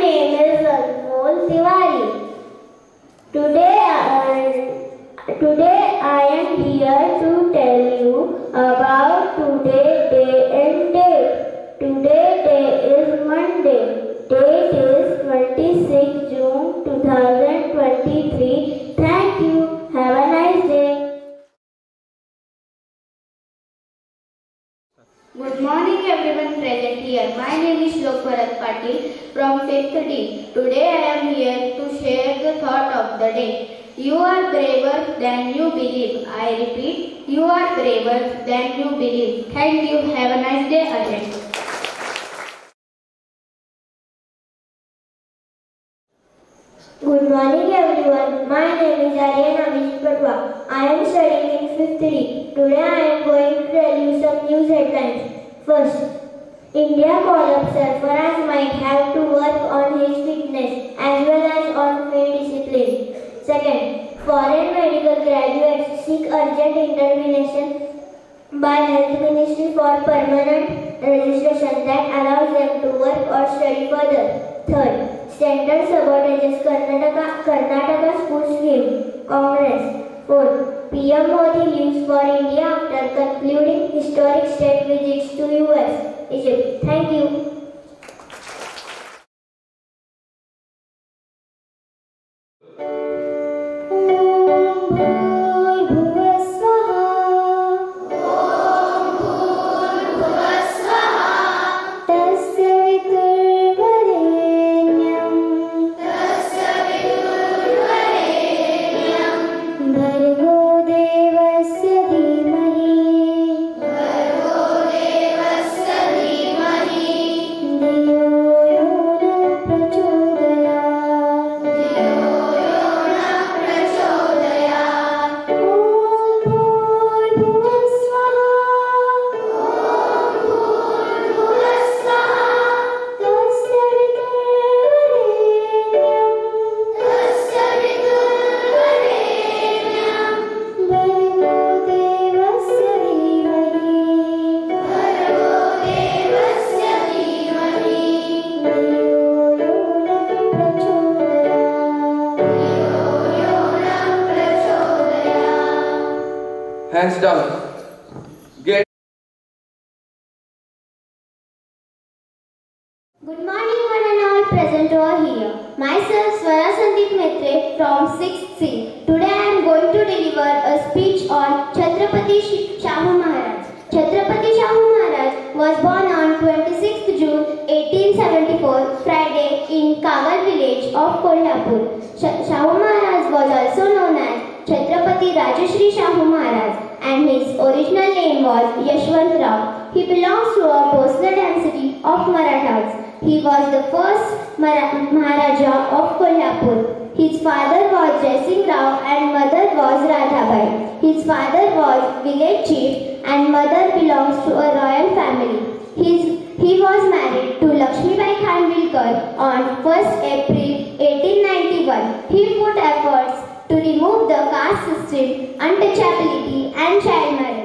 name is Anmol Tiwari. Today I am here to tell you about today's day and date. Today's day is Monday. Date is 26 June 2023. Thank you. Have a nice day. Good morning everyone present here. My name is Shlok Bharat Patil from 5th D. Today I am here to share the thought of the day. You are braver than you believe. I repeat, you are braver than you believe. Thank you. Have a nice day ahead. Good morning everyone. My name is Aryan Amish Patwa. I am studying in 5th D. Today I am going to tell you some news headlines. First, India call-up Sarfaraz might have to work on his fitness as well as on field discipline. Second, foreign medical graduates seek urgent intervention by Health Ministry for permanent registration that allows them to work or study further. Third, Central sabotages Karnataka school scheme. Congress. Fourth, PM Modi leaves for India after concluding historic state visits to US, Egypt. Thank you. Hands down. Get. Good morning one and all present over here. Myself Swara Sandeep Maitre from 6th C. Today I am going to deliver a speech on Chhatrapati Shahu Maharaj. Chhatrapati Shahu Maharaj was born on 26th June 1874, Friday in Kagal village of Kolhapur. Shahu Maharaj was also known as Chhatrapati Rajashri Shahu Maharaj, and his original name was Yashwant Rao. He belongs to a Bhosle dynasty of Marathas. He was the first Maharaja of Kolhapur. His father was Jaisingh Rao and mother was Radhabai. His father was village chief and mother belongs to a royal family. He was married to Lakshmibai Khanvilkar on 1st April 1891. He put efforts to remove the caste system, untouchability and child marriage.